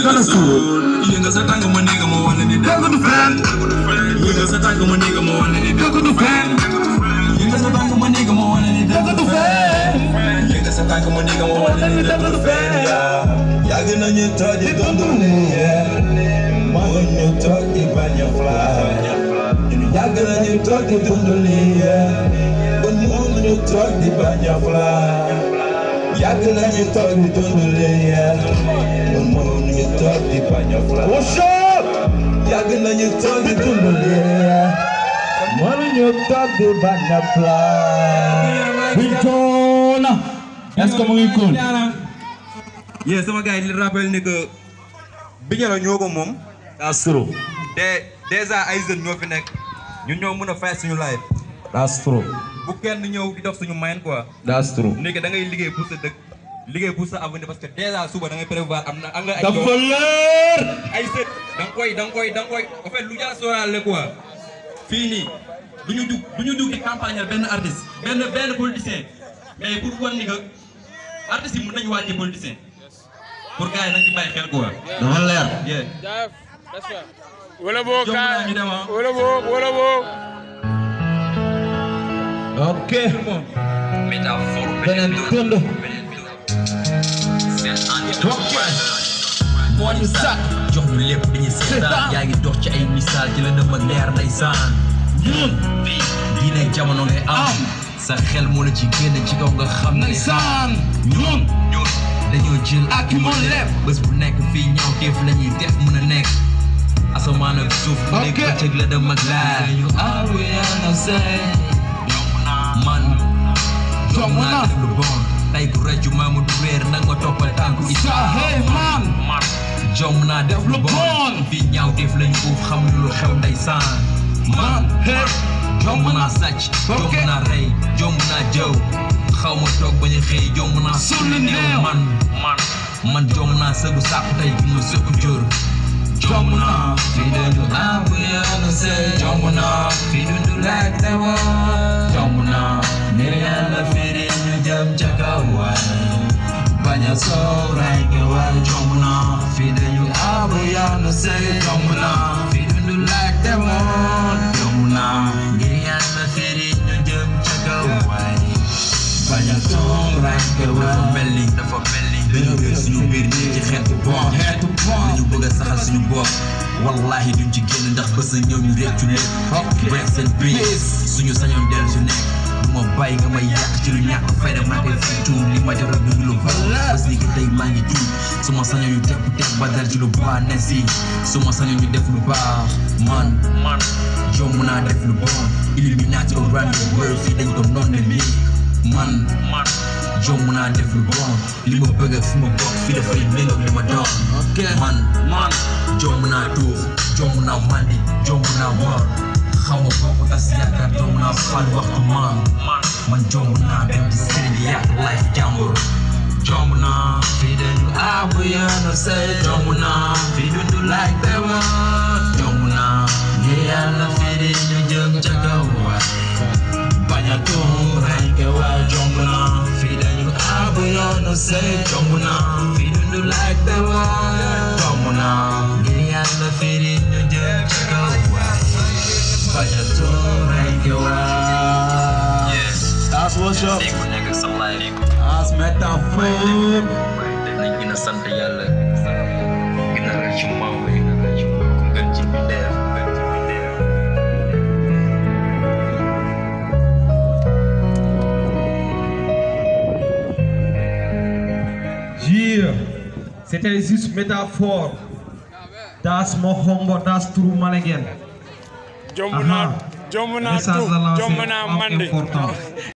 gonna fool. Yëngal sa tànk ma néega ma wane ni dëgg du fen. Yëngal sa tànk ma néega ma wane ni dëgg du fen. Yëngal sa tànk ma néega ma wane ni dëgg du fen. Yëngal sa tànk ma néega ma wane ni dëgg du fen. Yàgg nañu toog di dund lii. Moo ñu toog di bañ a fly. Yàgg nañu toog di dund lii. Kon moo ñu toog di bañ a fly. Yàgg nañu toog di dund lii. Kon moo ñu toog di bañ a fly. Yàgg nañu toog di dund lii. Moo ñu toog di bañ a fly. Bintona. Est-ce que mu ngi cool? Yeah, sama gars yi li rappel ni que Bignona ñoo ko moom. That's true. te déjà ay jeunes ñoo fi nekk ñun ñoo mën a fay suñu live. That's true. bu kenn ñëw di dox suñu moyen quoi. That's true. léegi da ngay liggéey pour sa dëkk liggéey pour sa avenir parce que déjà suba da ngay prévoir am nga ay dafa leer. ay sët da nga koy en fait lu jar sóoraale quoi. fii nii du ñu dugg di campagne benn artiste benn politicien mais pour wan ni que artistes yi mën nañu wàññi politicien pour gars yi nañ ci bàyyi xel quoi. dafa leer. wala boo kaa wala boo. ok. beneen tund. ok. moo ñu sàkk jox ñu lépp dañuy seetaan yaa ngi dox ci ay misaal ci la dem ak leer ndeysaan ñun fii ne jamono ngay am sa xel moo la ci génn ci kaw nga xam ndeysaan ñun dañoo jël ak moo lépp bés bu nekk fii ñaaw def la ñuy def mën a nekk asamaan ak suuf bu nekk bëccëg la dem ak leer ñu awyana say man jom naa def lu bon tay ku rëccu maamu du réer nag ma toppal tànku isa hey man jom naa def lu bon fii ñaaw def lañu uuf xam lu xew ndeysaan man hey jom naa sàcc jom naa rey jom naa jëw xaw ma toog bañ a xëy jom naa sulli néew man jom naa sëgu sàkku tey bi ma sëgu jur jom naa fii dundu awyana say jom naa fii dundu laaj tawa jom naa ne yàlla firi ñu jëm ca kaw waay bañ a sooray ke waay jom naa fii dañu awyana say jom naa fii dundu laaj tawa jom naa ne yàlla firi ñu jëm ca kaw waay bañ a sooray ke waay dafa mel ni dañu réer suñu biir nii ci xeetu bon dañu bëgg a saxal suñu bopp wallahi duñ ci génn ndax bés a ñëw ñu réccu lépp break seen biir suñu sañoon dellu su nekk du ma bàyyi nga may yàq ci lu ñàkk fayda maa koy fiitu li ma jot a dund lu baax bés ni ki tey maa ngi tuut su ma sañoon ñu teg ba dal ci lu baax ne si su ma sañoon ñu def lu baax man jom naa def lu bon Illuminati around the world fii dañ ko noon ne lii man jom naa def lu bon li ma bëgg fi ma bokk fii dafay méngoog li ma doon man jom naa tuux jom naa mandi jom naa war xaw ma bokk tas yaakaar jom naa fal waxtu man jom naa dem di sëriñ di yàq life jàmbur jom naa fii dañu awyana say jom naa fii dundu laaj tewa jom naa ngir yàlla fii di ñu jëm ca kaw waay bañ a tuum rek waay jom naa fii dañu awyana say jom naa fii dundu laaj tewa jom naa ngir yàlla fii di ñu jëm ca kaw waay bañ a tuum rek waay. That's what's up. That's metaphor. nañ gën a sant yàlla gën a rëcc maam yi ku gën ci bindeef C'était juste métaphore. Das Mohombo, das True Malegen. Jomb naa mandi. Important.